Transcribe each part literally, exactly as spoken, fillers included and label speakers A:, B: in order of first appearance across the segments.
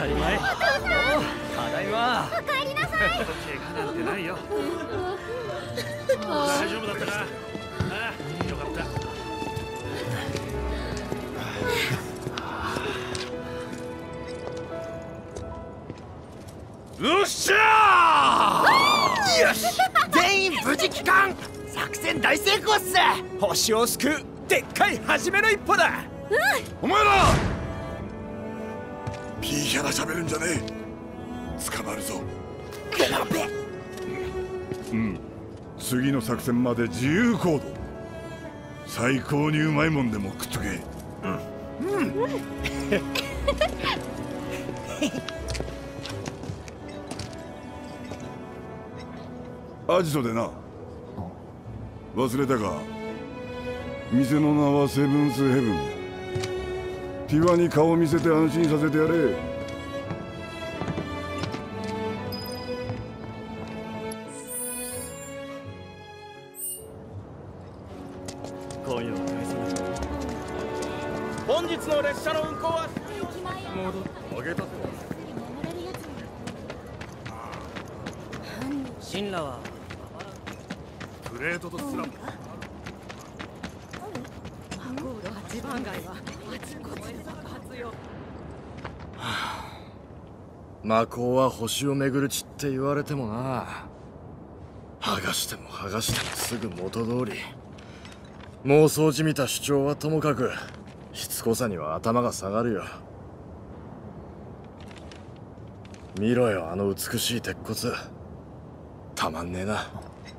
A: たり前。お父さん。ただいま。
B: お帰りなさい。
C: 怪我なんてないよ。大丈夫だったな。ああ、よかった。よっしゃー！
D: よし、全員無事帰還。作戦大成功っす。星を救うでっかい初めの一歩だ。
B: うん。
C: お前らピーヒャラ喋るんじゃねえ。捕まるぞ。
D: やべ。
C: うん、次の作戦まで自由行動。最高にうまいもんでも食っとけ。うんうんアジトでな。忘れたか。店の名はセブンスヘブン。ティワに顔を見せて安心させてやれ。
A: 今夜は
D: 本日の列車の運行は
C: 戻っあげたぞ。
A: 神羅は
C: プレートとスラム。
E: マコール八番街はあちこちで爆発よ。
F: 魔法は星を巡る地って言われてもな。剥がしても剥がしてもすぐ元通り。妄想じみた主張はともかくしつこさには頭が下がるよ。見ろよ、あの美しい鉄骨。たまんねえな。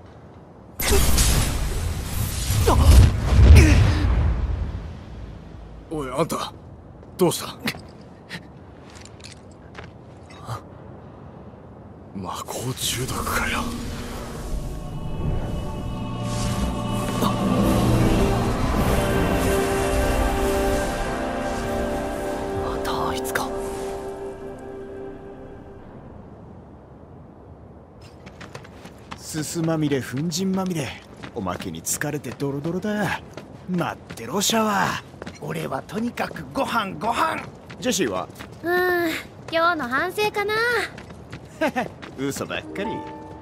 F: おい、あんたどうした？魔法中毒かよ。
A: またあいつか。
D: すすまみれ粉塵まみれ。おまけに疲れてドロドロだ。待ってろシャワー。俺はとにかくご飯ご飯。ジェシーは？
B: うーん、今日の反省かな。
D: 嘘ばっかり。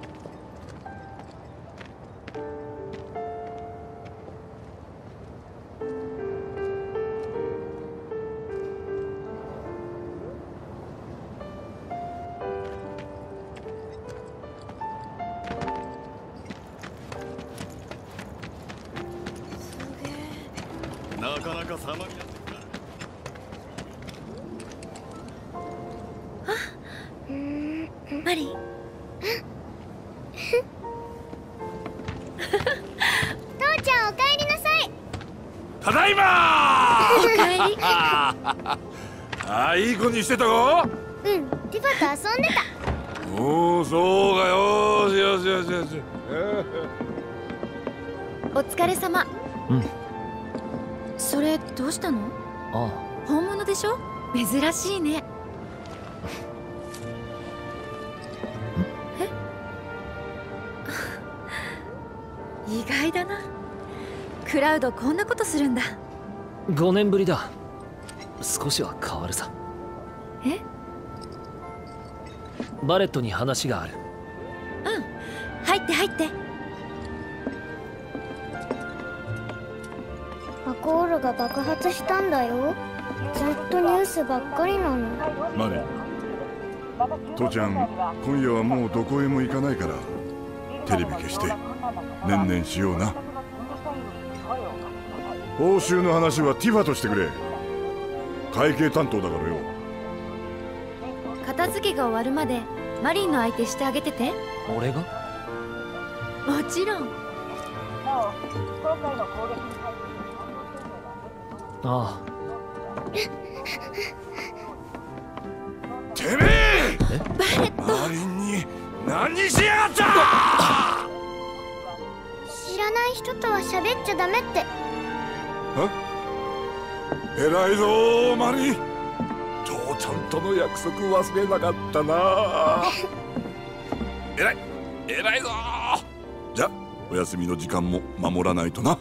C: なかなか様になってきた。
B: うーん、マリー。父ちゃんお帰りなさい。
C: ただいま
B: お帰り。
C: ああ、いい子にしてたか？
B: うん、ティファと遊んでた。
C: おお、そうか。よしよしよしよし。
E: お疲れ様。
A: うん。
E: それどうしたの？
A: あ
E: 本物でしょ？珍しいね。え？意外だな。クラウドこんなことするんだ。
A: あ、ごねんぶりだ。少しは変わるさ。
E: え？
A: バレットに話がある。
E: うん、入って入って。
B: マコールが爆発したんだよ。ずっとニュースばっかりなの。
C: マリー、父ちゃん今夜はもうどこへも行かないからテレビ消してねんねんしような。報酬の話はティファとしてくれ。会計担当だからよ。
E: 片付けが終わるまでマリンの相手してあげてて。
A: 俺が？
E: もちろん。
A: ああ。
C: てめえ！
E: バレット！
C: マリンに何しやがった！
B: 知らない人とは喋っちゃダメって。
C: 偉いぞマリン。父ちゃんとの約束忘れなかったな。偉い偉いぞ。じゃお休みの時間も守らないとな。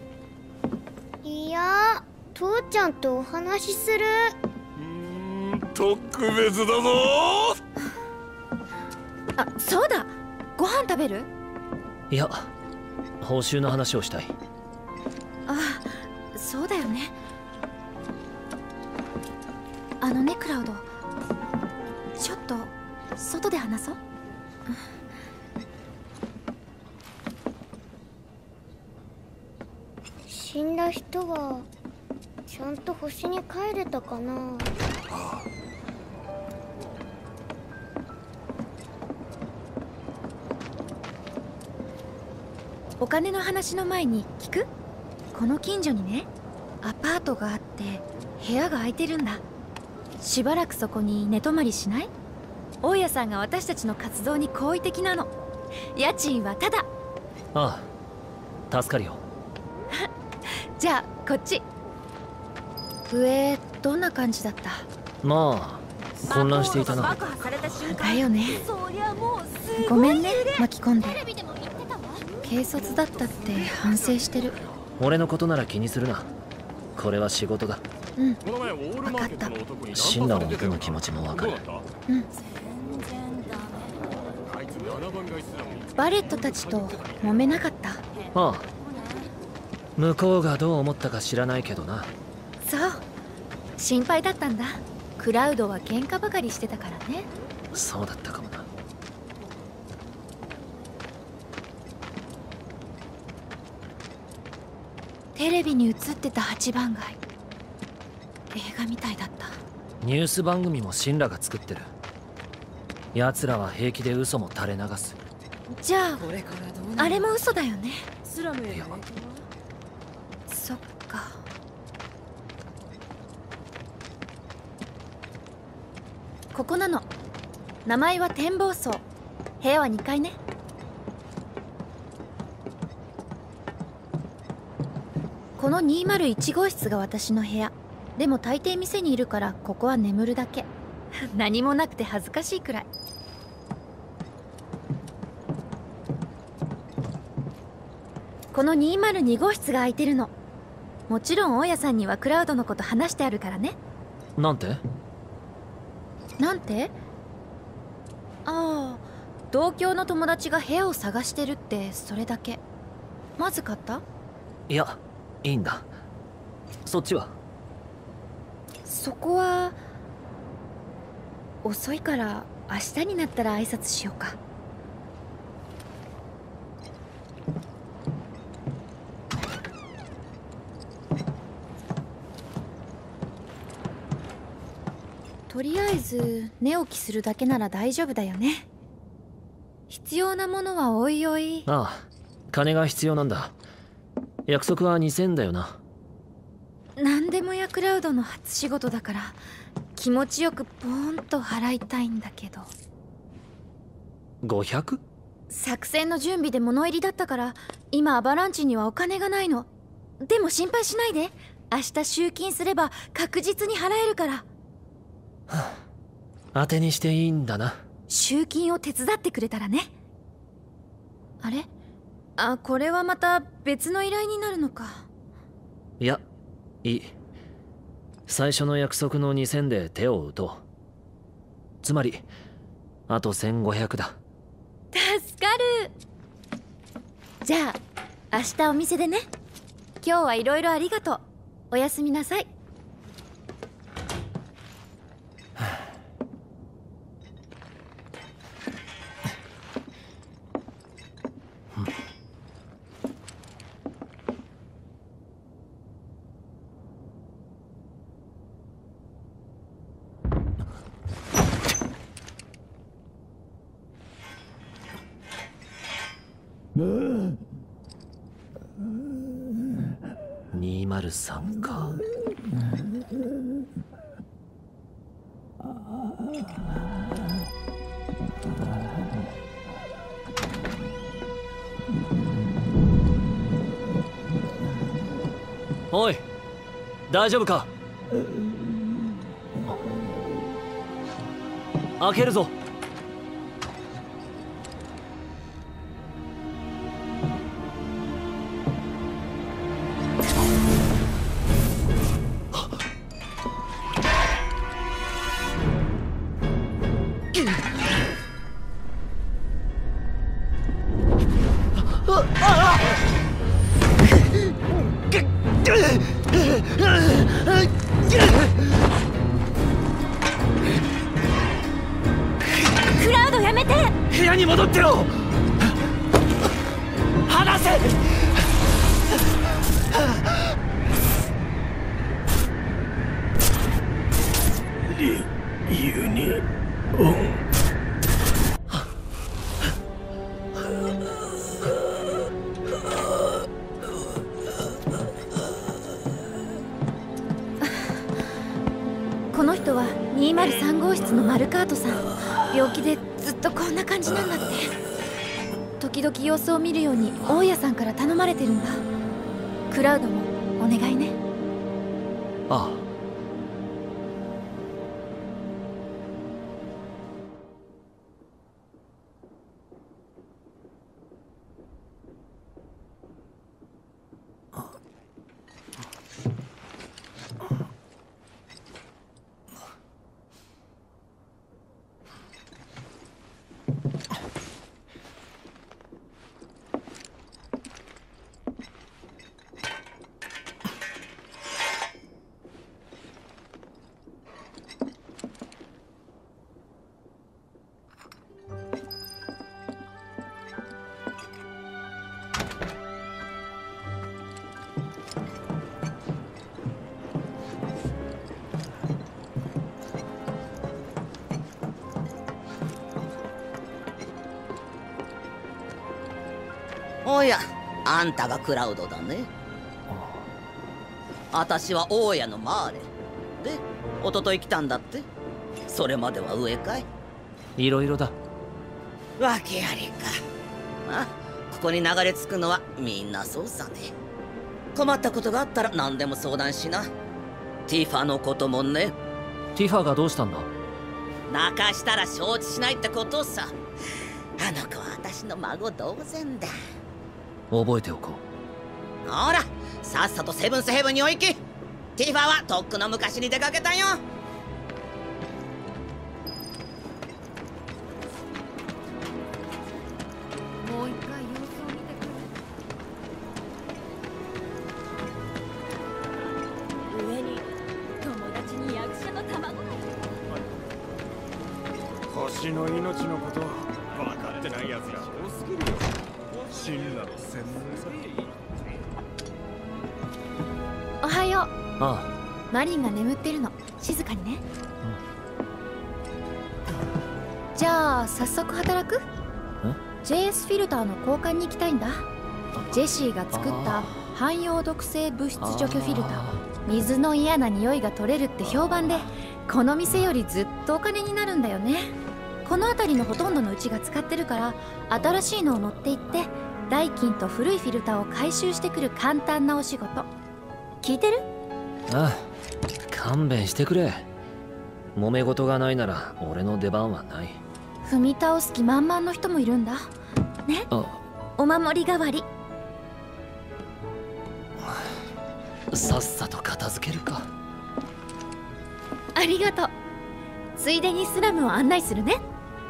B: いや、父ちゃんとお話しする。
C: うーん、 特別だぞ。
E: あ、そうだ、ご飯食べる？
A: いや、報酬の話をしたい。
E: ああ、そうだよね。あのねクラウド、ちょっと外で話そう。
B: 死んだ人はちゃんと星に帰れたかな。
E: お金の話の前に聞く？この近所にね、アパートがあって部屋が空いてるんだ。しばらくそこに寝泊まりしない？大家さんが私たちの活動に好意的なの。家賃はタダ。
A: ああ、助かるよ。
E: じゃあこっち。上どんな感じだった？
A: まあ混乱していたな。
E: だよね。ごめんね、巻き込んで。軽率だったって反省してる。
A: 俺のことなら気にするな。これは仕事だ。
E: うん、分かった。
A: 死んだ男の気持ちも分かる。
E: うん。バレットたちと揉めなかった？
A: ああ、向こうがどう思ったか知らないけどな。
E: そう、心配だったんだ。クラウドは喧嘩ばかりしてたからね。
A: そうだったかもな。
E: テレビに映ってた八番街、映画みたいだった。
A: ニュース番組もシンラが作ってる。奴らは平気で嘘も垂れ流す。
E: じゃああれも嘘だよね。
A: いや、
E: そっか。ここなの。名前は展望層。部屋はにかいね。このにまるいち号室が私の部屋。でも大抵店にいるからここは眠るだけ。何もなくて恥ずかしいくらい。このにまるに号室が空いてるの。もちろん大家さんにはクラウドのこと話してあるからね。
A: なんて？
E: なんて？ああ、同郷の友達が部屋を探してるって、それだけ。まずかった？
A: いや、いいんだ。そっちは？
E: そこは遅いから明日になったら挨拶しようか。とりあえず寝起きするだけなら大丈夫だよね。必要なものはおいおい。
A: ああ、金が必要なんだ。約束はにせんだよな。
E: 何でもやクラウドの初仕事だから気持ちよくポーンと払いたいんだけど。
A: ごひゃく？
E: 作戦の準備で物入りだったから今アバランチにはお金がないの。でも心配しないで。明日集金すれば確実に払えるから。
A: はあ、当てにしていいんだな。
E: 集金を手伝ってくれたらね。あれ？あ、これはまた別の依頼になるのか。
A: いや、いい。最初の約束のにせんで手を打とう。つまりあとせんごひゃくだ。
E: 助かる。じゃあ明日お店でね。今日はいろいろありがとう。おやすみなさい。
A: にまるさんか。おい、大丈夫か？開けるぞ。
E: クラウドやめて。
A: 部屋に戻ってろ。離せ。
D: ユニオン。
E: この人はにーまるさん号室のマルカートさん。病気でずっとこんな感じなんだって。時々様子を見るように大家さんから頼まれてるんだ。クラウドもお願いね。
A: ああ。
G: おや、あんたがクラウドだね。私は大家のマーレで、一昨日来たんだって。それまでは上かい？
A: いろいろだ。
G: 訳ありか。まあ、ここに流れ着くのはみんなそうさね。困ったことがあったら何でも相談しな。ティファのこともね。
A: ティファがどうしたんだ？
G: 泣かしたら承知しないってことさ。あの子は私の孫同然だ。
A: 覚えておこ
G: う。ほら、さっさとセブンスヘブンにお行き。ティファはとっくの昔に出かけたよ。
E: もう一回様子を見てくる。上に友達に役者の卵が。
D: 星の命のこと分かってないやつが多すぎるよ。真なる専門家。
E: おはよう。
A: ああ。
E: マリンが眠ってるの。静かにね。うん、じゃあ早速働く？ ジェイエス フィルターの交換に行きたいんだ。ジェシーが作った汎用毒性物質除去フィルター。水の嫌な匂いが取れるって評判で、この店よりずっとお金になるんだよね。この辺りのほとんどのうちが使ってるから、新しいのを持って行って代金と古いフィルターを回収してくる簡単なお仕事。聞いてる？
A: ああ、勘弁してくれ。揉め事がないなら俺の出番はない。
E: 踏み倒す気満々の人もいるんだね。お守り代わり。
A: さっさと片付けるか。
E: ありがとう。ついでにスラムを案内するね。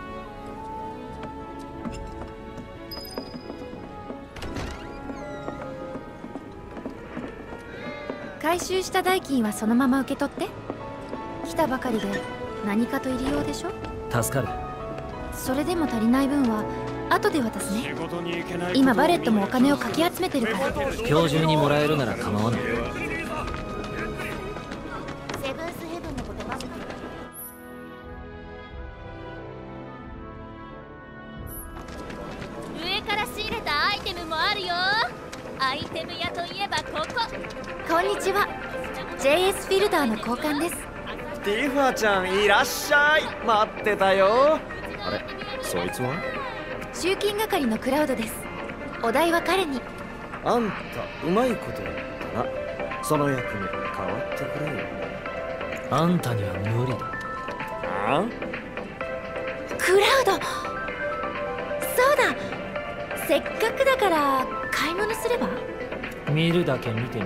E: 回収した代金はそのまま受け取って。来たばかりで何かと入りようでしょ。
A: 助かる。
E: それでも足りない分は後で渡すね。今バレットもお金をかき集めてるから。
A: 今日中にもらえるなら構わない。
B: セブンスヘブンのことばっか
H: り。上から仕入れたアイテムもあるよ。アイテム屋といえばここ。
E: こんにちは。 ジェイエス フィルターの交換です。
I: ティファちゃんいらっしゃい。待ってたよ。
D: あれ、そいつは？
E: 集金係のクラウドです。お題は彼に。
I: あんたうまいことやったな。その役に変わってくれよ。
A: あんたには無理だ。
I: あ？
E: クラウド、そうだ、せっかくだから買い物すれば？
A: 見るだけ見てみる。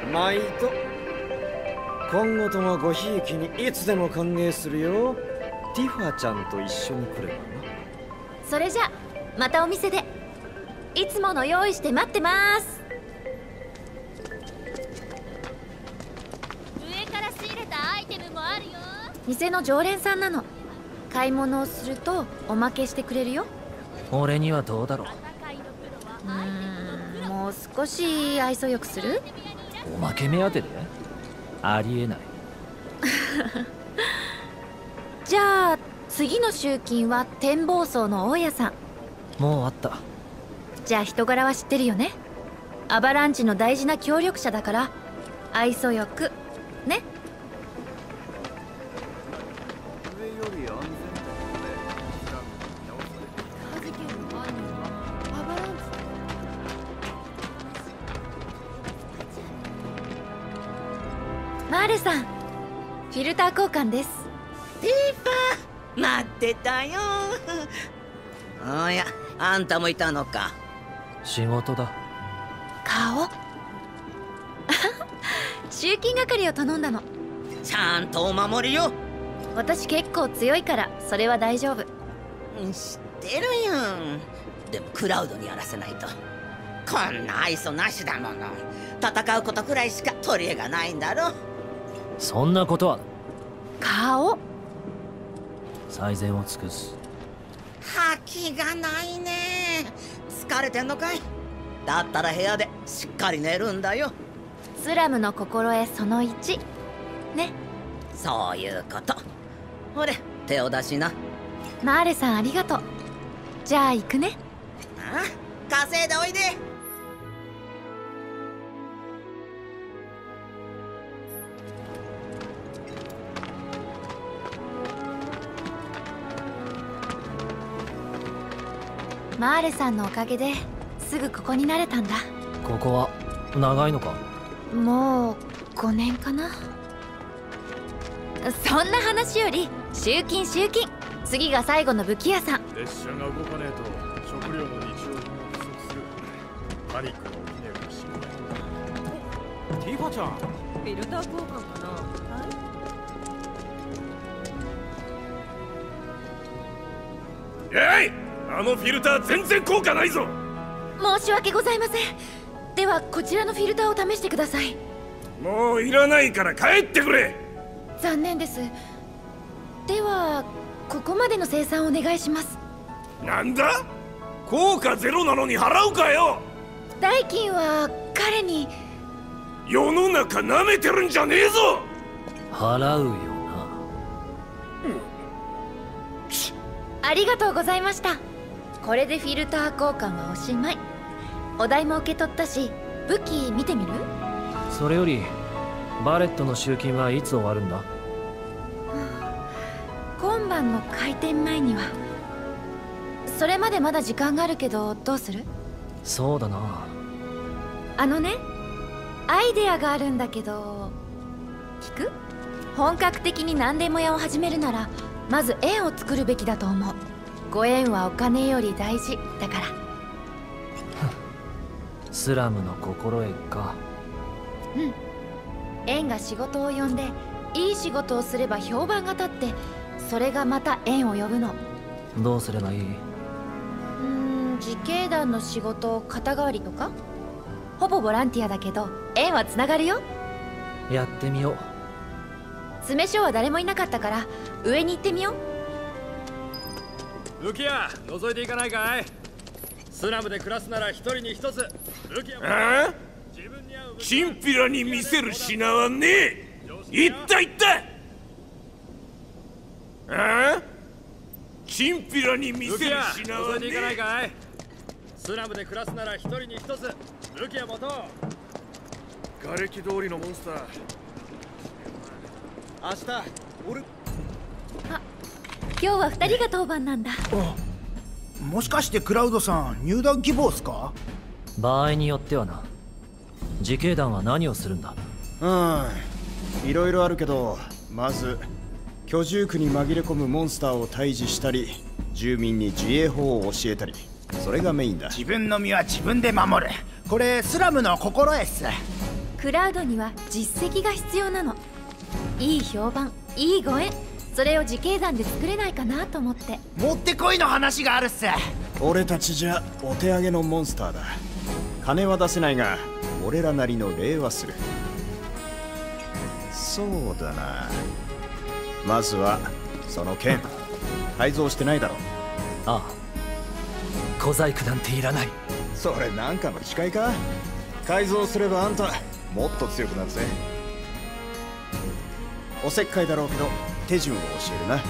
I: 毎度。今後ともごひいきにいつでも歓迎するよ。ティファちゃんと一緒に来ればな。
E: それじゃまたお店で。いつもの用意して待ってます。
H: 上から仕入れたアイテムもあるよ。
E: 店の常連さんなの。買い物をするとおまけしてくれるよ。
A: 俺にはどうだろう。
E: うーん、もう少し愛想よくする？
A: おまけ目当てで？ありえない。
E: じゃあ次の集金は展望層の大家さん。
A: もうあった。
E: じゃあ人柄は知ってるよね。アバランチの大事な協力者だから愛想よくね。マーレさん、フィルター交換です。
G: ティファ、待ってたよ。おや、あんたもいたのか。
A: 仕事だ。
E: 顔集金係を頼んだの。
G: ちゃんとお守りよ。
E: 私結構強いからそれは大丈夫。
G: 知ってるよ。でもクラウドにやらせないと。こんな愛想なしだもの。戦うことくらいしか取り柄がないんだろ。
A: そんなことは。
E: 顔
A: 最善を尽くす。
G: 覇気がないね。疲れてんのかい？だったら部屋でしっかり寝るんだよ。
E: スラムの心得そのいちね。
G: そういうこと。ほれ手を出しな。
E: マーレさんありがとう。じゃあ行くね。
G: ああ、稼いでおいで。
E: マーレさんのおかげですぐここに慣れたんだ。
A: ここは長いのか？
E: もうごねんかな。そんな話より集金集金。次が最後の武器屋さん。
F: 列車が動かねえと食料の日用品が不足する。パニックが起きねえか心配だ。
D: ティファちゃん、
J: フィルター交換かな。
C: えい、あのフィルター全然効果ないぞ。
E: 申し訳ございません。ではこちらのフィルターを試してください。
C: もういらないから帰ってくれ。
E: 残念です。ではここまでの生産をお願いします。
C: なんだ、効果ゼロなのに払うかよ。
E: 代金は彼に。
C: 世の中なめてるんじゃねえぞ。
A: 払うよな。
E: ありがとうございました。これでフィルター交換はおしまい。お代も受け取ったし武器見てみる？
A: それよりバレットの集金はいつ終わるんだ？
E: 今晩の開店前には。それまでまだ時間があるけどどうする？
A: そうだな。
E: あのね、アイデアがあるんだけど聞く？本格的に何でも屋を始めるならまず円を作るべきだと思う。ご縁はお金より大事だから。
A: スラムの心得か。
E: うん。縁が仕事を呼んでいい仕事をすれば評判が立って、それがまた縁を呼ぶの。
A: どうすればいい？
E: うーん、自警団の仕事を肩代わりとか。ほぼボランティアだけど縁はつながるよ。
A: やってみよう。
E: 詰め所は誰もいなかったから上に行ってみよ
F: う。武器屋覗いていかないかい？スラムで暮らすなら一人に一つ武器屋。
C: ああ？チンピラに見せる品はねえ。いったいった。ああ？チンピラに見せる品はねえ。
F: 覗いていかないかい？スラムで暮らすなら一人に一つ武器屋持とう。瓦礫通りのモンスター。明日俺。
E: あ、今日は二人が当番なんだ。
D: もしかしてクラウドさん入団希望っすか？
A: 場合によってはな。自警団は何をするんだ？
D: うんいろいろあるけど、まず居住区に紛れ込むモンスターを退治したり、住民に自衛法を教えたり、それがメインだ。
K: 自分の身は自分で守る。これスラムの心得っす。
E: クラウドには実績が必要なの。いい評判、いいご縁、それを自警団で作れないかなと思って。
D: もってこいの話があるっす。俺たちじゃお手上げのモンスターだ。金は出せないが俺らなりの礼はする。そうだな、まずはその剣改造してないだろ。
A: ああ、小細工なんていらない。
D: それなんかの誓いか。改造すればあんたもっと強くなるぜ。おせっかいだろうけど手順を教えるな。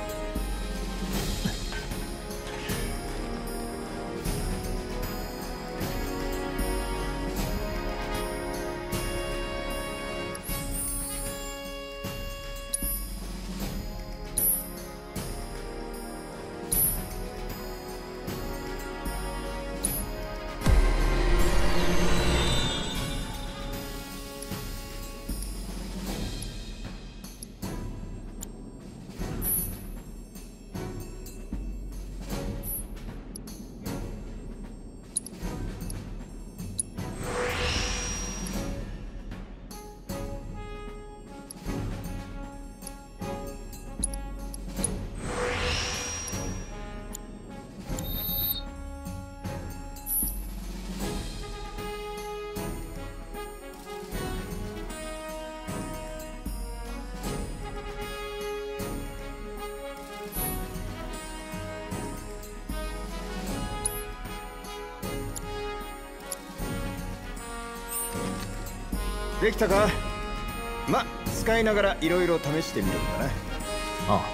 D: できたか。ま、使いながらいろいろ試してみるんだな。あ
A: あ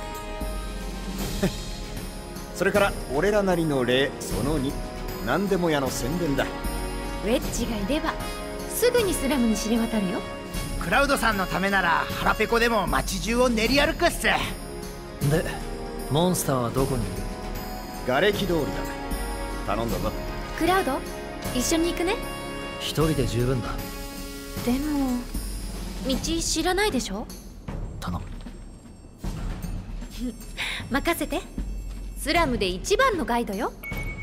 D: それから俺らなりの礼そのに、何でも屋の宣伝だ。
E: ウェッジがいればすぐにスラムに知れ渡るよ。
D: クラウドさんのためなら腹ペコでも街中を練り歩くっす。で、
A: モンスターはどこにいる？
D: 瓦礫通りだ。頼んだぞ。
E: クラウド、一緒に行くね。
A: 一人で十分だ。
E: でも道知らないでしょ。
A: 頼む
E: 任せて。スラムで一番のガイドよ。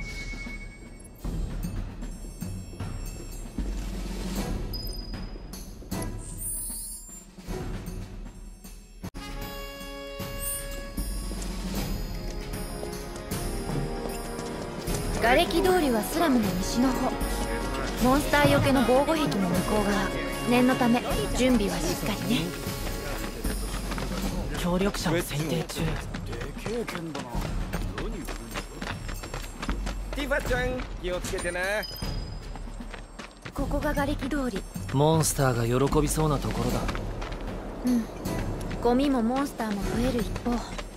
E: 瓦礫通りはスラムの西の方。モンスターよけの防護壁の向こう側。念のため準備はしっかりね。
K: 協力者を選定中。
I: ティファちゃん気をつけてな。
E: ここが瓦礫通り。
A: モンスターが喜びそうなところだ。
E: うん、ゴミもモンスターも増える一方。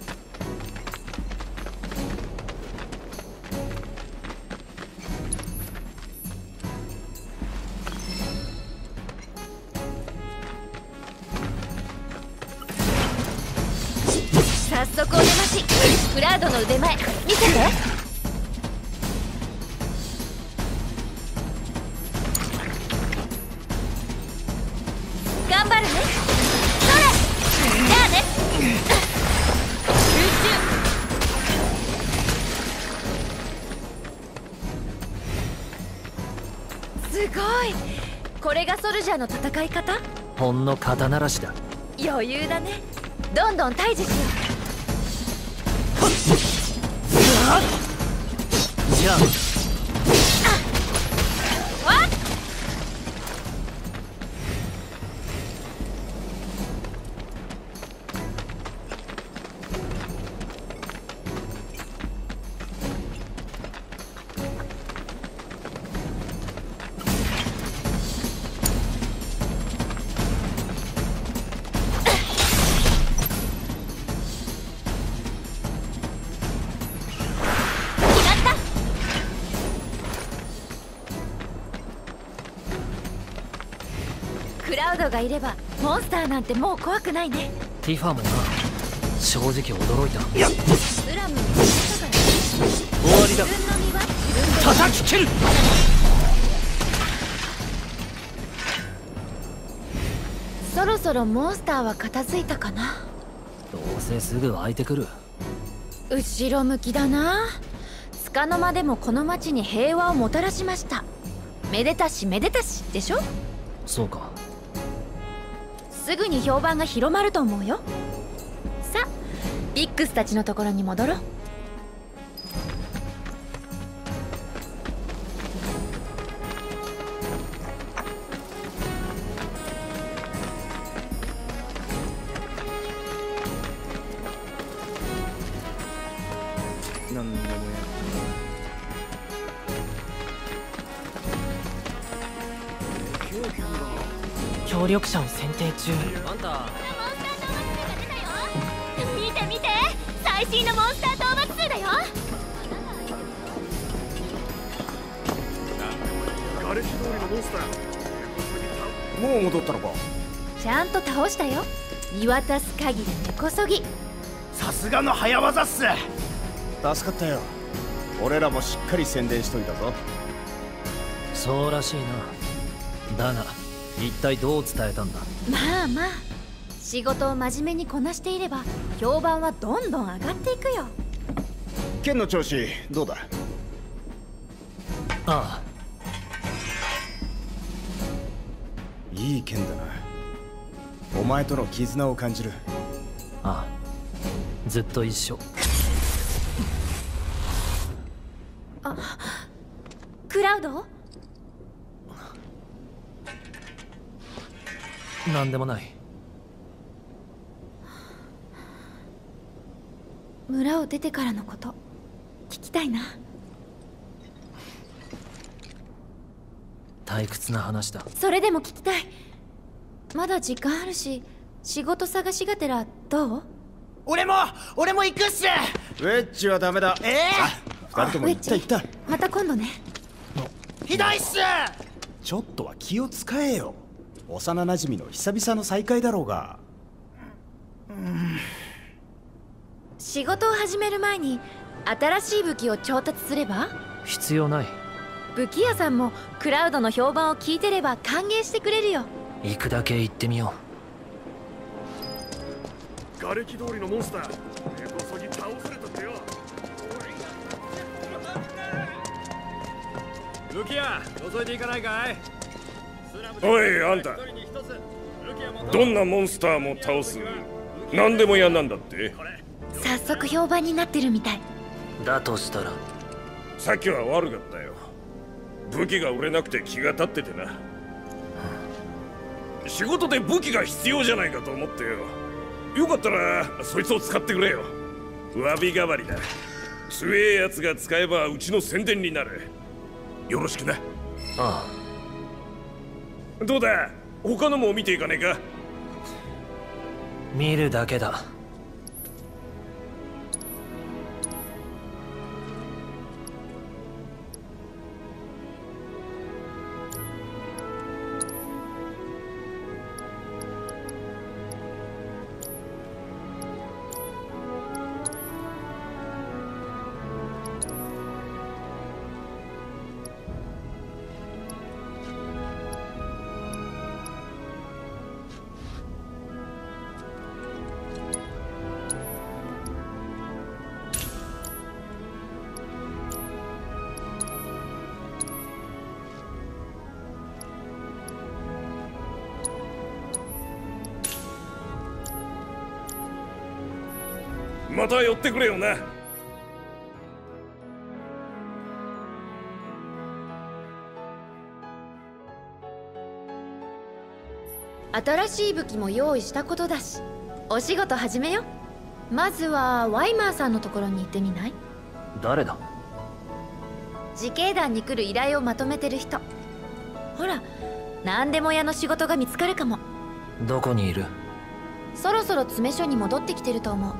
E: 早速お出まし。クラウドの腕前見せて。頑張るね。それじゃあね。集中。すごい。これがソルジャーの戦い方？
A: ほんの肩慣らしだ。
E: 余裕だね。どんどん退治しよう。
A: じゃあ
E: クラウドがいればモンスターなんてもう怖くないね。
A: ティファもな、正直驚いた。いや、
E: スラムに
A: 終わりだ。叩き切る。
E: そろそろモンスターは片付いたかな。
A: どうせすぐ湧いてくる。
E: 後ろ向きだな。束の間でもこの町に平和をもたらしました。めでたしめでたしでしょ。
A: そうか。
E: すぐに評判が広まると思うよ。さあビックスたちのところに戻ろう。
I: なんでもや
K: 協力者を選定中。
A: あんた
H: 見て見て、最新のモンスター討伐数だよ。
C: 瓦礫通りのモンスター。
D: もう戻ったのか。
E: ちゃんと倒したよ。見渡す限り根こそぎ。
D: さすがの早技っす。助かったよ。俺らもしっかり宣伝しといたぞ。
A: そうらしいな。だが一体どう伝えたんだ。
E: まあまあ仕事を真面目にこなしていれば評判はどんどん上がっていくよ。
D: 剣の調子どうだ。
A: ああ、
D: いい剣だな。お前との絆を感じる。
A: ああ、ずっと一緒。
E: あ、クラウド？
A: なんでもない。
E: 村を出てからのこと聞きたいな。
A: 退屈な話だ。
E: それでも聞きたい。まだ時間あるし仕事探しがてらどう？
D: 俺も俺も行くっす。ウェッジはダメだ。ええー、二人とも行った行った。
E: また今度ね。
D: ひどいっす。ちょっとは気を使えよ。幼なじみの久々の再会だろうが。うん、
E: 仕事を始める前に新しい武器を調達すれば？
A: 必要ない。
E: 武器屋さんもクラウドの評判を聞いてれば歓迎してくれるよ。
A: 行くだけ行ってみよ
C: う。瓦礫通りのモンスター、根こそぎ倒されたってよ。
F: 武器屋覗いていかないかい。
C: おいあんた、どんなモンスターも倒す何でも屋なんだって。
E: 早速評判になってるみたい。
A: だとしたら
C: さっきは悪かったよ。武器が売れなくて気が立っててな。仕事で武器が必要じゃないかと思ってよ。よかったらそいつを使ってくれよ。詫び代わりだ。強えやつが使えばうちの宣伝になる。よろしくな。
A: あ
C: あ。どうだ、他のも見ていかねえか。
A: 見るだけだ。
C: また寄ってくれよな。
E: 新しい武器も用意したことだし、お仕事始めよ。まずはワイマーさんのところに行ってみない？
A: 誰だ？
E: 自警団に来る依頼をまとめてる人。ほら、何でも屋の仕事が見つかるかも。
A: どこにいる？
E: そろそろ詰め所に戻ってきてると思う。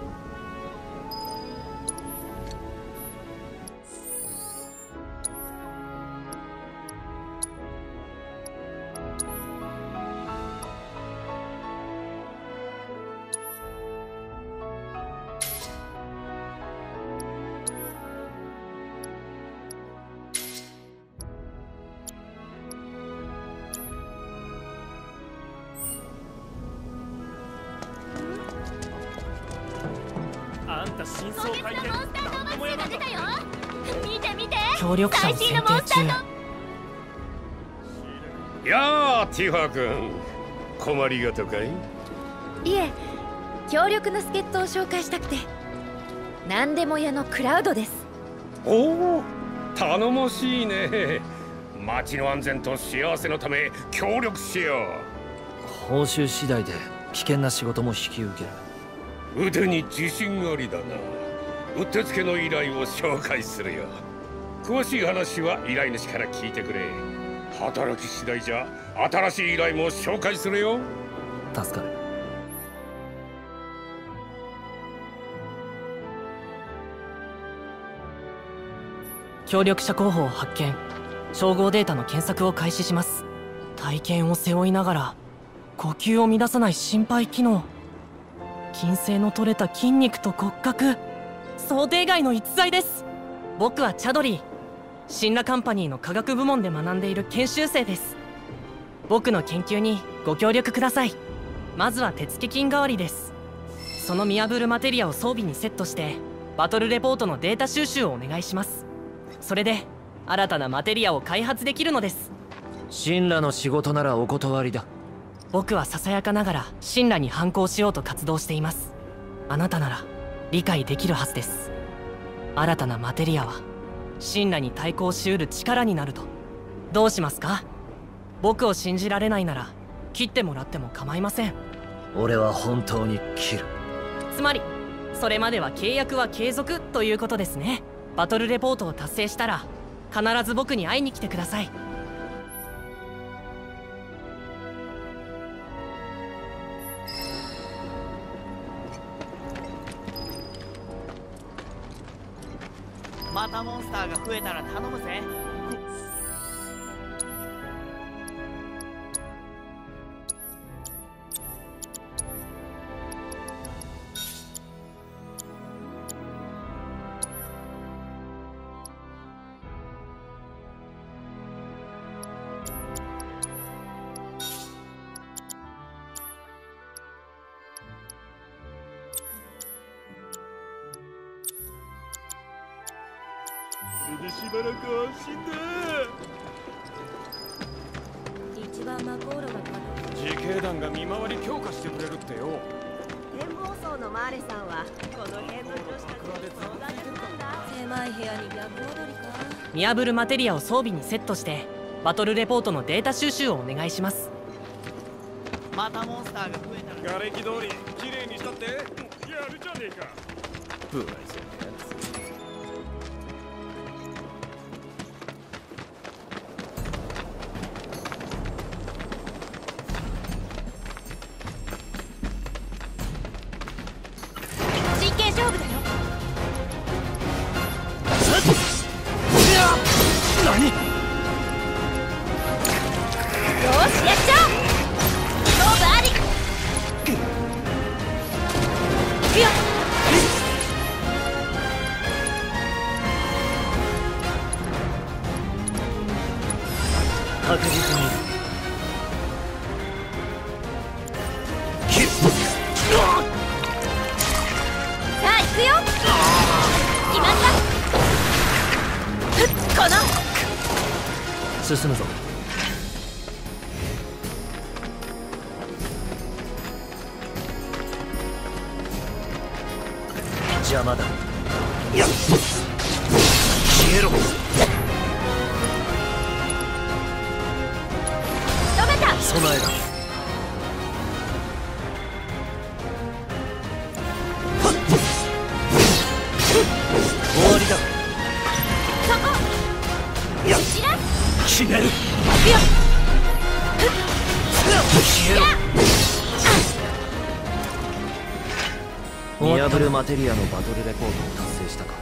K: 協力者を選定中。
L: やあティファ君、困りごとかい？
E: いえ、強力な助っ人を紹介したくて。何でも屋のクラウドです。
L: おお、頼もしいね。町の安全と幸せのため協力しよ
A: う。報酬次第で危険な仕事も引き受け
L: る。腕に自信ありだな。うってつけの依頼を紹介するよ。詳しい話は依頼主から聞いてくれ。働き次第じゃ新しい依頼も紹介するよ。
A: 助かる。
K: 協力者候補を発見。照合データの検索を開始します。体験を背負いながら呼吸を乱さない心肺機能、筋性の取れた筋肉と骨格、想定外の逸材です。僕はチャドリー、シンラカンパニーの科学部門で学んでいる研修生です。僕の研究にご協力ください。まずは手付金代わりです。その見破るマテリアを装備にセットしてバトルレポートのデータ収集をお願いします。それで新たなマテリアを開発できるのです。
A: 神羅の仕事ならお断りだ。
K: 僕はささやかながら神羅に反抗しようと活動しています。あなたなら理解できるはずです。新たなマテリアは神羅に対抗しうる力になると。どうしますか？僕を信じられないなら切ってもらっても構いません。
A: 俺は本当に切る。
K: つまりそれまでは契約は継続ということですね。バトルレポートを達成したら必ず僕に会いに来てください。
M: またモンスターが増えたら頼むぜ。
D: しばらく安心だ。
J: 一番マコーロが
D: 自警団が見回り強化してくれるってよ。
J: 天暴走のマーレさんはこの辺の女子たちに相談に来るんだ。狭い部屋に逆踊りか。
K: 見破るマテリアを装備にセットしてバトルレポートのデータ収集をお願いします。
M: またモンスターが増えたら。
D: 瓦礫通りきれいにしたってやるじゃねえか。不愛想なやつ。
E: 勝負だよ。
D: 何？
E: よしやっちゃおう。勝負あり。いや
A: 確実に
E: 行くよ。決まった。この
A: 進むぞ。邪魔だ。やっ消えろ。
E: 止めた。
A: 備えだ。終わりだ。
E: そこ。
A: いや、
E: 知らん。
A: 決める。
E: 行くよ。
A: 消えろ。見破るマテリアのバトルレポートを達成したか。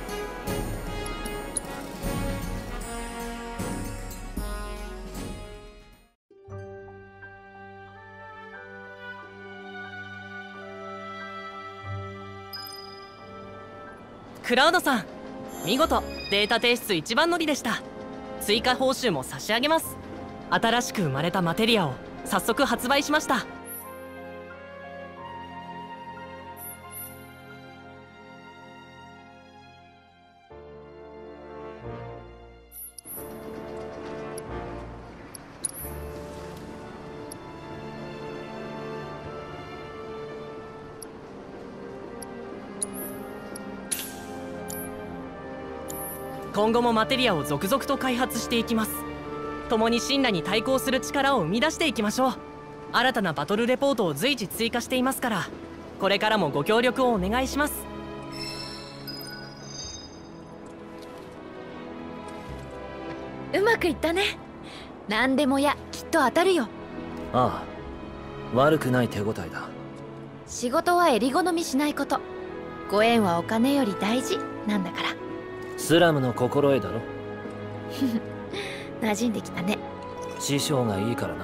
K: クラウドさん、見事データ提出一番乗りでした。追加報酬も差し上げます。新しく生まれたマテリアを早速発売しました。 今後もマテリアを続々と開発していきます。共に神羅に対抗する力を生み出していきましょう。新たなバトルレポートを随時追加していますから、これからもご協力をお願いします。
E: うまくいったね。何でもやきっと当たるよ。
A: ああ、悪くない手応えだ。
E: 仕事は襟好みしないこと。ご縁はお金より大事なんだから。
A: スラムの心得だろ。
E: 馴染んできたね。
A: 師匠がいいからな。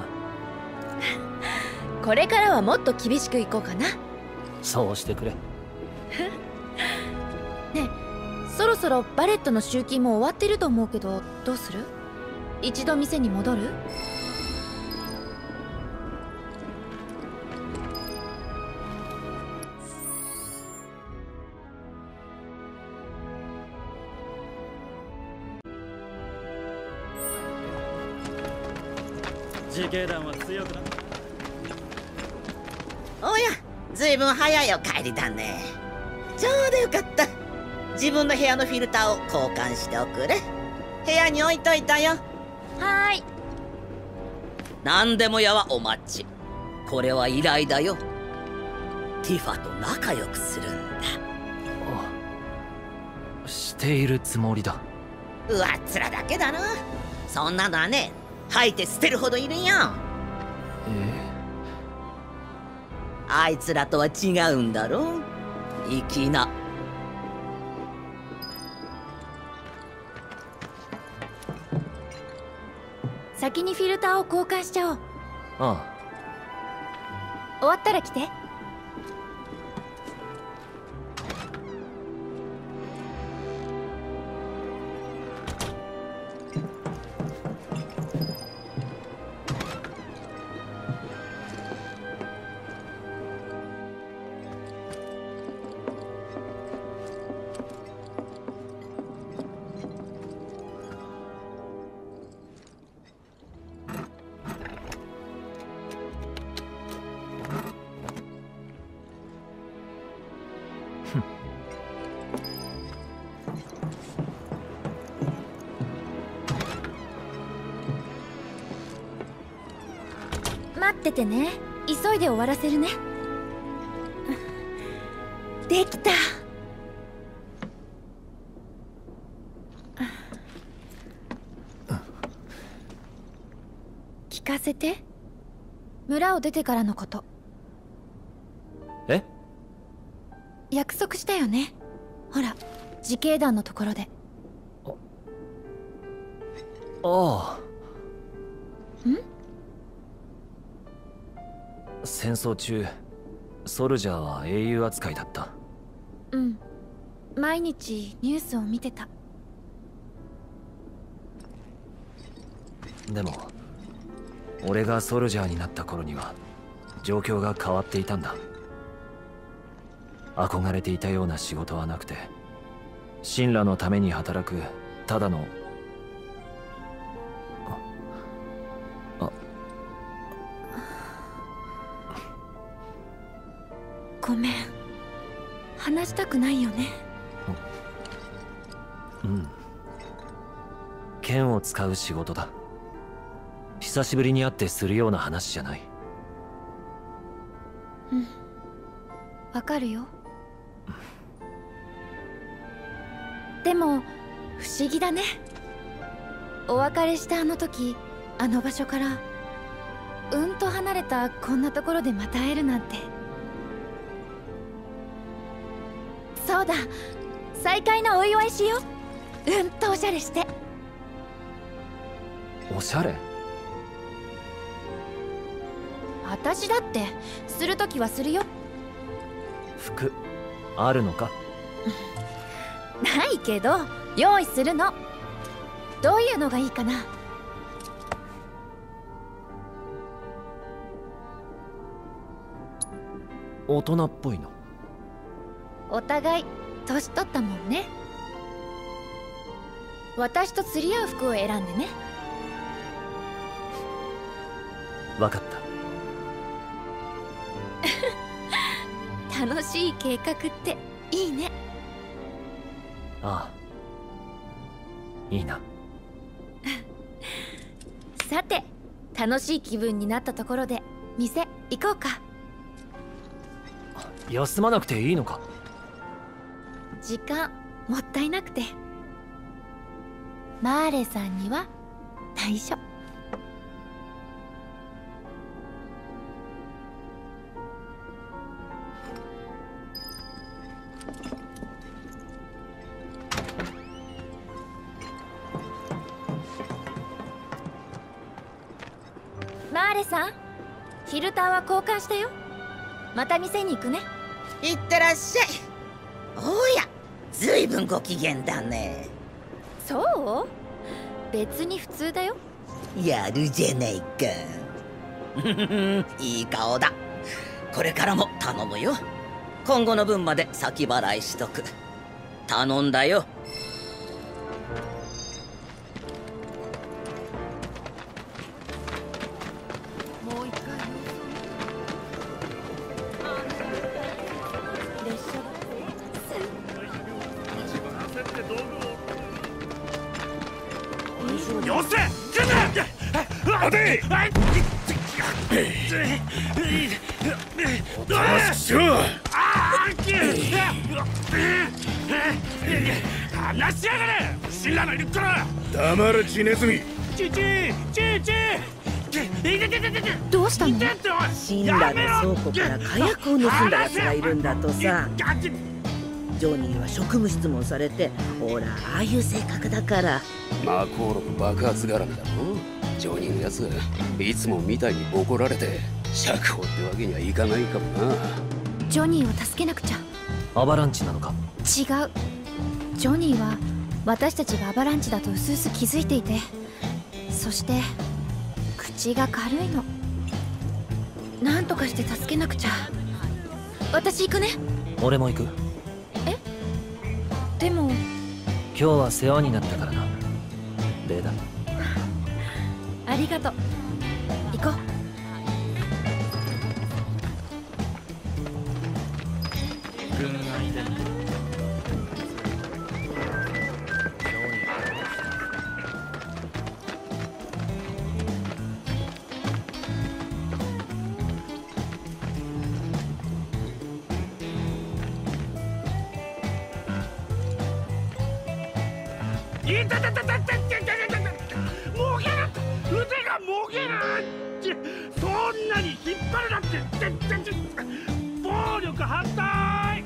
E: これからはもっと厳しくいこうかな。
A: そうしてくれ。
E: ねえ、そろそろバレットの集金も終わってると思うけど、どうする？一度店に戻る？
M: 自警団は強くな。
G: おや、ずいぶん早いお帰りだね。ちょうどよかった。自分の部屋のフィルターを交換しておくれ。部屋に置いといたよ。
E: はーい。
G: 何でもやはお待ち。これは依頼だよ。ティファと仲良くするんだ。
A: しているつもりだ。
G: 上っ面だけだな。そんなのはね、吐いて捨てるほどいるよ。
A: え
G: あいつらとは違うんだろう。粋な。
E: 先にフィルターを交換しちゃおう。
A: あ
E: あ。終わったら来て。待っててね。急いで終わらせるね。できた。聞かせて。村を出てからのこと。
A: え？
E: 約束したよね。ほら、自警団のところで。
A: ああ。
E: ん？
A: 戦争中、ソルジャーは英雄扱いだった。
E: うん。毎日ニュースを見てた。
A: でも俺がソルジャーになった頃には状況が変わっていたんだ。憧れていたような仕事はなくて、神羅のために働くただのああ
E: ごめん。話したくないよね。
A: うん。剣を使う仕事だ。久しぶりに会ってするような話じゃない。
E: うん。わかるよ。でも不思議だね。お別れしたあの時、あの場所からうんと離れたこんなところでまた会えるなんて。そうだ、再会のお祝いしよう。うんとおしゃれして。
A: おしゃれ？
E: 私だってするときはするよ。
A: 服あるのか？
E: ないけど用意するの。どういうのがいいかな？
A: 大人っぽいの。
E: お互い年取ったもんね。私と釣り合う服を選んでね。
A: わかった。
E: 楽しい計画っていいね。
A: ああ。 いいな。
E: さて楽しい気分になったところで店行こうか。
A: 休まなくていいのか？
E: 時間もったいなくて。マーレさんには内緒。マーレさん、フィルターは交換したよ。また店に行くね。
G: いってらっしゃい。おや、ずいぶんご機嫌だね。
E: そう？別に普通だよ。
G: やるじゃないか。いい顔だ。これからも頼むよ。今後の分まで先払いしとく。頼んだよ。
E: もう一回列車だ。
C: よせ！待て！
F: おとなしくしろ！
C: 話しやがれ！死んだのいるから！
F: 黙れ血ネズミ！
C: ちちちち！
E: どうしたの？
J: シンラの倉庫から火薬を盗んだ奴がいるんだとさ。ジョニーは職務質問されて、ほらああいう性格だから。
N: 魔鉱録爆発絡みだろ。ジョニーのやついつもみたいにボコられて釈放ってわけにはいかないかもな。
E: ジョニーを助けなくちゃ。
A: アバランチなのか？
E: 違う。ジョニーは私たちがアバランチだとうすうす気づいていて、そして口が軽いの。なんとかして助けなくちゃ。私行くね。
A: 俺も行く。
E: え？でも
A: 今日は世話になったからな。礼だ。
E: ありがとう。行こう。
I: 軍愛伝統。
C: いたたたたたたたたもげる！腕がもげる！そんなに引っ張るなんて暴力反対！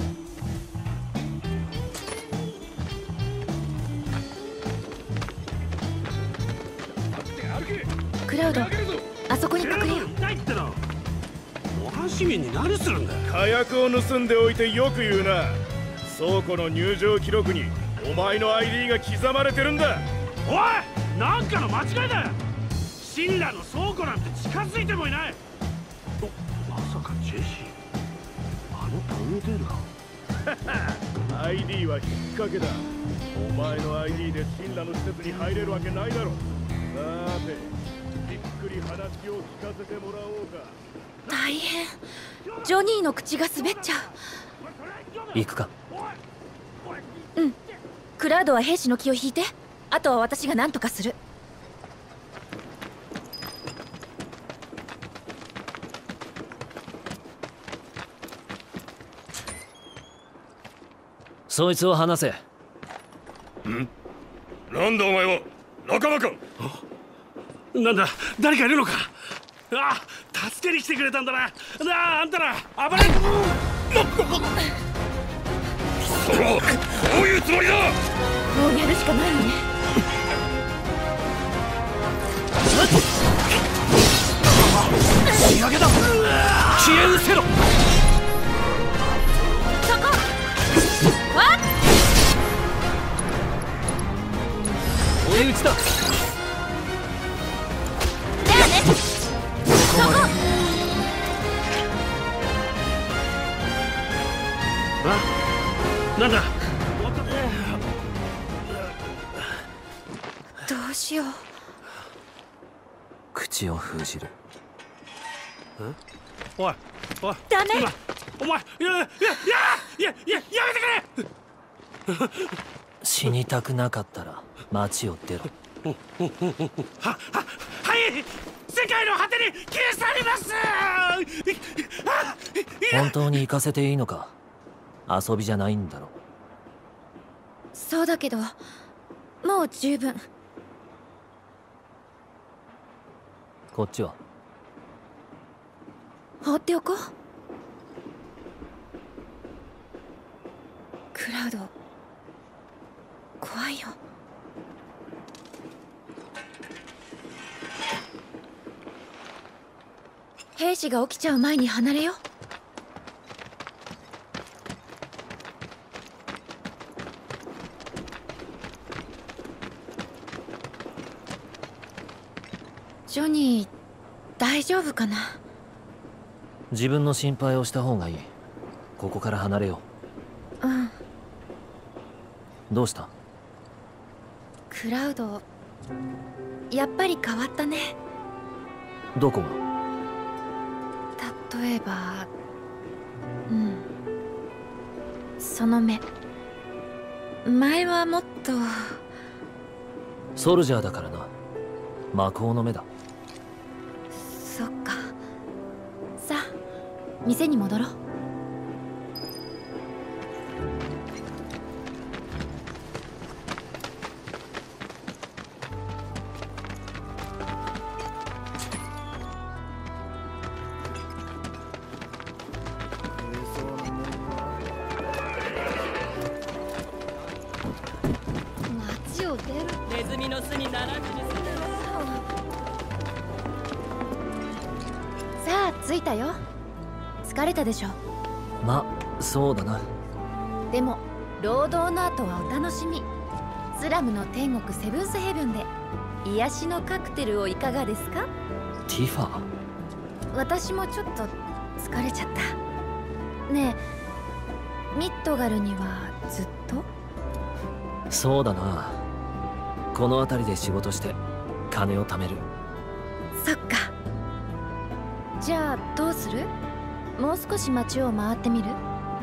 E: クラウド、あそこに隠れよう。
C: ないっての。模範市民に何するんだ。
F: 火薬を盗んでおいてよく言うな。倉庫の入場記録にお前の アイディー が刻まれてるんだ。
C: おい！なんかの間違いだ！シンラの倉庫なんて近づいてもいない。まさかジェシー、あのトム・デルが。
F: アイディー は引っ掛けだ。お前の アイディー でシンラの施設に入れるわけないだろ。さて、じっくり話を聞かせてもらおうか。
E: 大変。ジョニーの口が滑っちゃう。
A: 行くか？
E: うん。クラウドは兵士の気を引いて。あとは私が何とかする。
A: そいつを離せ。
L: ん？なんだお前は？仲間か？
C: なんだ、誰かいるのか？ああ、助けに来てくれたんだな。なあ、あんたら暴れ。
L: その、どういうつもりだ？
E: もうやるしかないよね。
A: 仕上げだ。消え失せろ。
E: そこ。わっ。
A: 追い打ちだ。
E: だよね。そこ。
C: あ、なんだ。
E: どうしよう。
A: 口を封じる。
C: おい、おい。
E: ダメ。
C: お前、いや、いや、いや、いや、いや、やめてくれ。
A: 死にたくなかったら街を出ろ。
O: はははい世界の果てに消されます。
A: 本当に行かせていいのか。遊びじゃないんだろ。
E: そうだけどもう十分。
A: こっちは
E: 放っておこう。クラウド怖いよ。兵士が起きちゃう前に離れよう。ジョニー大丈夫かな。
A: 自分の心配をした方がいい。ここから離れよ
E: う。うん。
A: どうした？
E: クラウドやっぱり変わったね。
A: どこが？
E: 例えばうんその目。前はもっと。
A: ソルジャーだからな。魔法の目だ。
E: そっか。さあ店に戻ろう。
H: 街を出る。ネズミの巣にならずに済む。
E: さあ着いたよ。疲れたでしょ。
A: ま、そうだな。
E: でも労働の後はお楽しみ。スラムの天国セブンスヘブンで癒しのカクテルをいかがですか？
A: ティファ。
E: 私もちょっと疲れちゃった。ねえ、ミッドガルにはずっと？
A: そうだな。この辺りで仕事して金を貯める。
E: そっか。じゃあどうする？もう少し街を回ってみる？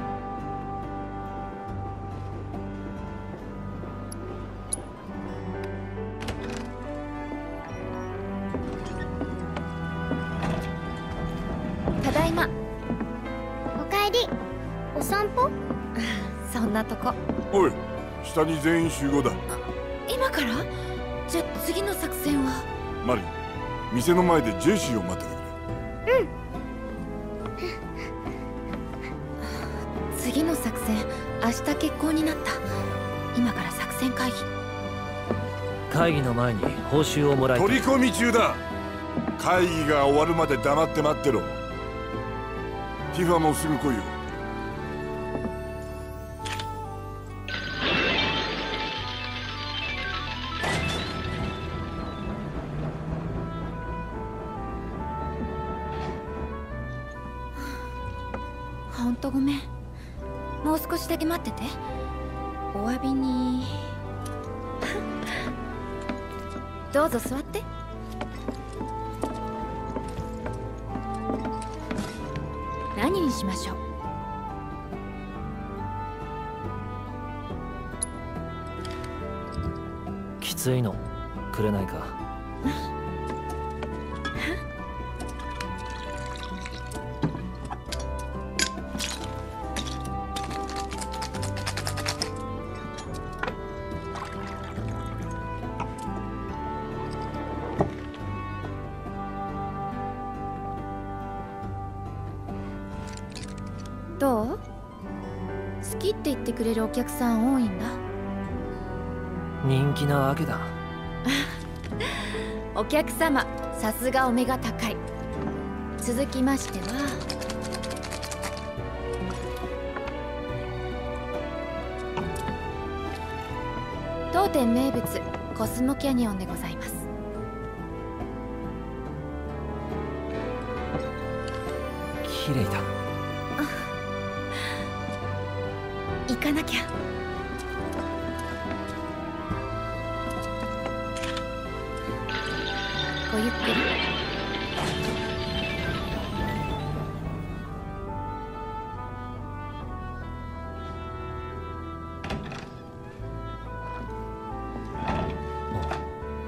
E: ただいま。
B: おかえり。お散歩？
E: そんなとこ。
C: おい、下に全員集合だ。
E: 今から？じゃあ次の作戦は？
C: マリン、店の前でジェシーを待っててくれ。
B: うん。
E: 次の作戦、明日決行になった。今から作戦会議。
A: 会議の前に報酬をもらいたい。
C: 取り込み中だ。会議が終わるまで黙って待ってろ。ティファもすぐ来いよ。
E: ほんとごめん。もう少しだけ待ってて。お詫びにどうぞ座って。何にしましょう？
A: きついのくれないか？
E: どう？好きって言ってくれるお客さん多いんだ。
A: 人気なわけだ。
E: お客様、さすがお目が高い。続きましては当店名物コスモキャニオンでございます。
A: 綺麗だ。
E: 行かなきゃ。ごゆっくり。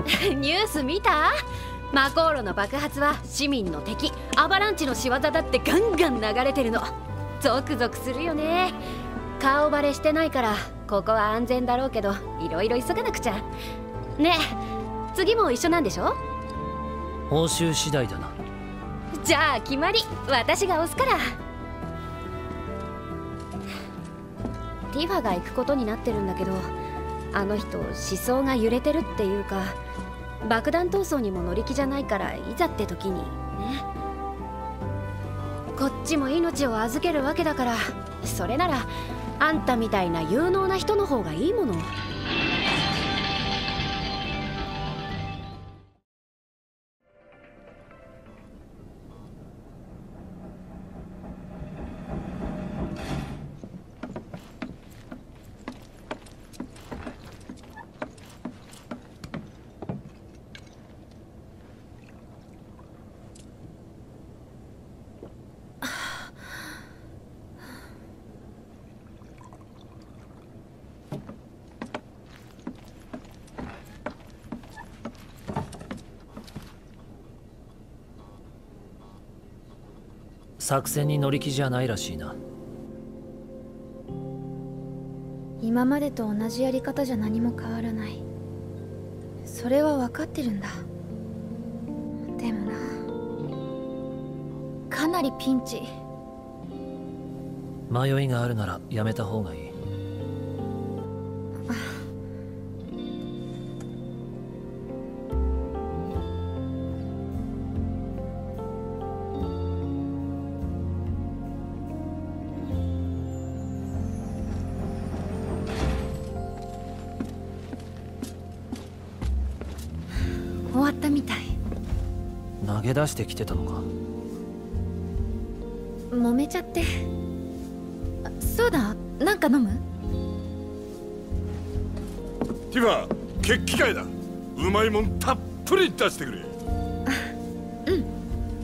P: ニュース見た？マコーロの爆発は市民の敵アバランチの仕業だってガンガン流れてるの。ゾクゾクするよね。顔バレしてないからここは安全だろうけど、いろいろ急がなくちゃね。え次も一緒なんでしょ？
A: 報酬次第だな。
P: じゃあ決まり、私が押すから。ティファが行くことになってるんだけど、あの人思想が揺れてるっていうか、爆弾闘争にも乗り気じゃないから、いざって時にね。こっちも命を預けるわけだから、それならあんたみたいな有能な人の方がいいもの。
A: 作戦に乗り気じゃないらしいな。
E: 今までと同じやり方じゃ何も変わらない。それは分かってるんだ。でもな、かなりピンチ。
A: 迷いがあるならやめた方がいい。
E: 終わったみたい。
A: 投げ出してきてたのか。
E: 揉めちゃって。そうだ、なんか飲む？
C: ティファ、決起会だ。うまいもんたっぷり出してくれ。
E: うん。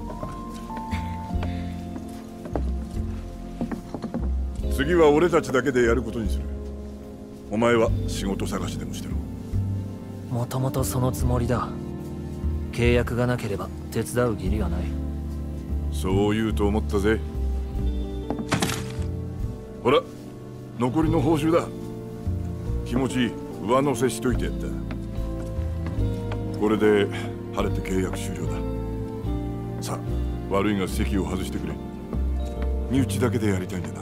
C: 次は俺たちだけでやることにする。お前は仕事探しでもしてろ。
A: もともとそのつもりだ。契約がなければ手伝う義理はない。
C: そう言うと思ったぜ。ほら、残りの報酬だ。気持ち上乗せしといてやった。これで晴れて契約終了だ。さあ、悪いが席を外してくれ。身内だけでやりたいんだな。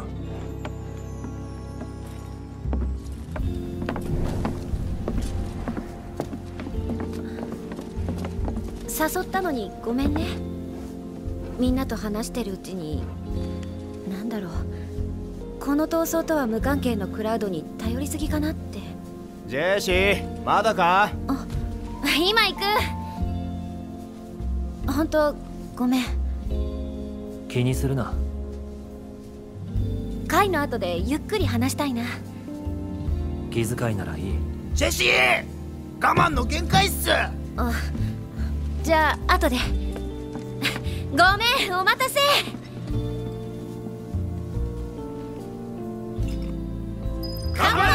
P: 誘ったのにごめんね。みんなと話してるうちに、なんだろう、この闘争とは無関係のクラウドに頼りすぎかなって。
D: ジェシー、まだか？
P: あ、今行く。本当ごめん。
A: 気にするな。
P: 会の後でゆっくり話したいな。
A: 気遣いならいい。
D: ジェシー、我慢の限界っす。
P: あ、じゃあ後で。ごめん、お待たせ。乾杯。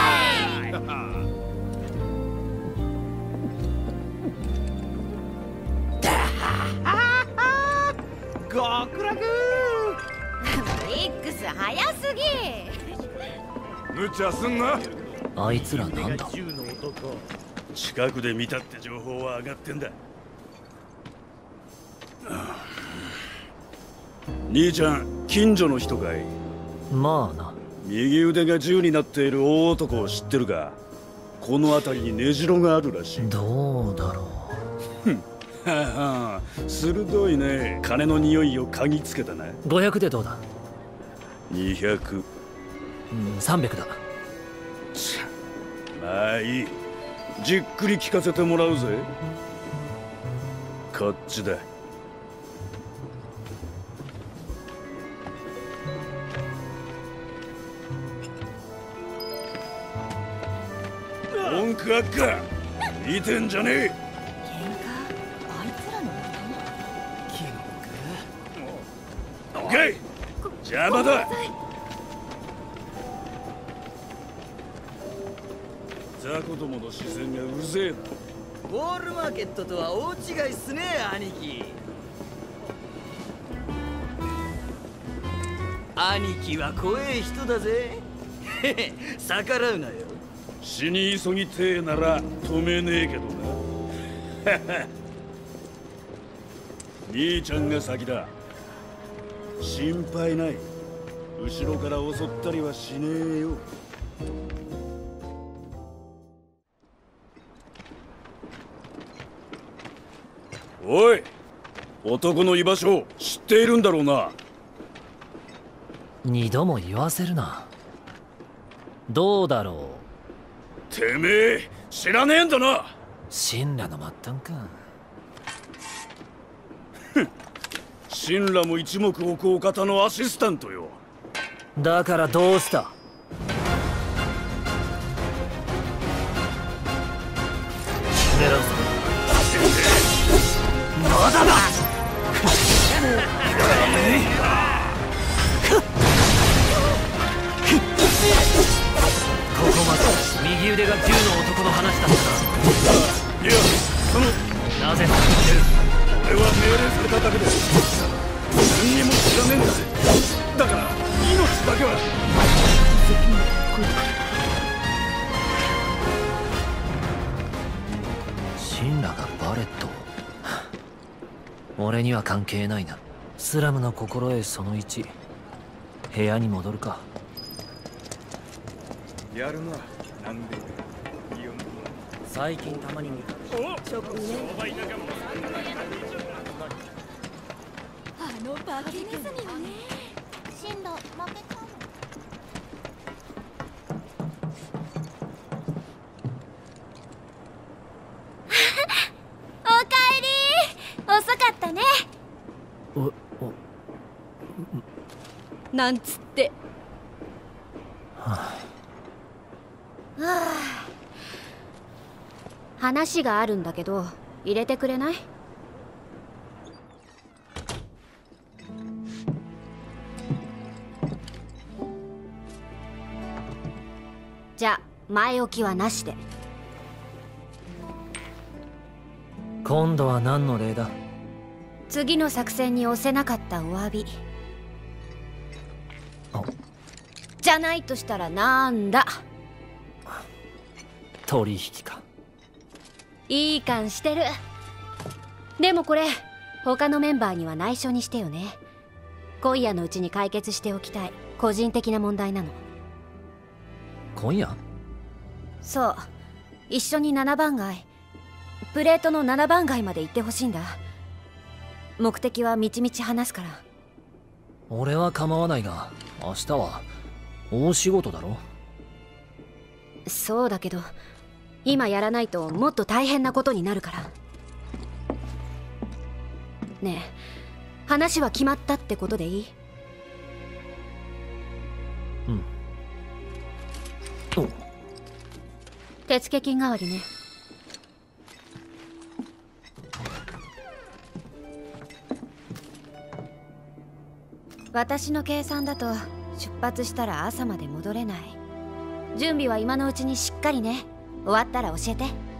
O: 極楽。
P: ブリックス早すぎ。
C: 無茶すんな。
A: あいつらなんだ。
Q: 近くで見たって情報は上がってんだ。兄ちゃん、近所の人かい？
A: まあな。
Q: 右腕が銃になっている大男を知ってるか？この辺りに根城があるらしい。
A: どうだろ
Q: う。ふん、はは、鋭いね。金の匂いを嗅ぎつけたな。
A: ごひゃくでどうだ？
Q: にひゃく。
A: うん、さんびゃくだ。
Q: ちゃ、まあいい。じっくり聞かせてもらうぜ。こっちだ。文句あっか？見てんじゃねえ。
P: 喧嘩？あいつらの
Q: こと？おけい！邪魔だ。雑魚どもの視線がうぜえな。
R: ウォールマーケットとは大違いっすね、兄貴。兄貴は怖え人だぜ。へへ、逆らうなよ。
Q: 死に急ぎてえなら止めねえけどな。兄ちゃんが先だ。心配ない。後ろから襲ったりはしねえよ。おい、男の居場所知っているんだろうな。
A: 二度も言わせるな。どうだろ
Q: う。てめえ知らねえんだな。
A: 神羅の末端か。
Q: ふん、神羅も一目置くお方のアシスタントよ。
A: だからどうした。狙うぞ。まだだ。ここまで右腕が銃の男の話だったな。
Q: いや、その
A: なぜそう言ってる。
Q: 俺は命令されただけで何にも知らねえんだぜ。だから命だけは責任を超えてくれ。
A: 神羅がバレット。俺には関係ないな。スラムの心得そのいち。部屋に戻るか。
D: やるな、なんで
K: 最近たまに見た。
H: あのバケネズミはね。
B: 進路負けたの。おかえり。遅かったね。
A: おお
P: なんつって。
A: はあ
P: はあ、話があるんだけど入れてくれない？じゃあ前置きはなしで。
A: 今度は何の礼だ？
P: 次の作戦に押せなかったお詫び。じゃないとしたらなんだ？
A: 取引か。
P: いい感してる。でもこれ他のメンバーには内緒にしてよね。今夜のうちに解決しておきたい個人的な問題なの。
A: 今夜？
P: そう、一緒にななばん街、プレートのななばん街まで行ってほしいんだ。目的はみちみち話すから。
A: 俺は構わないが、明日は大仕事だろ。
P: そうだけど今やらないともっと大変なことになるから。ねえ、話は決まったってことでいい？
A: うん。お、
P: 手付金代わりね。私の計算だと出発したら朝まで戻れない。準備は今のうちにしっかりね。終わったら教えて。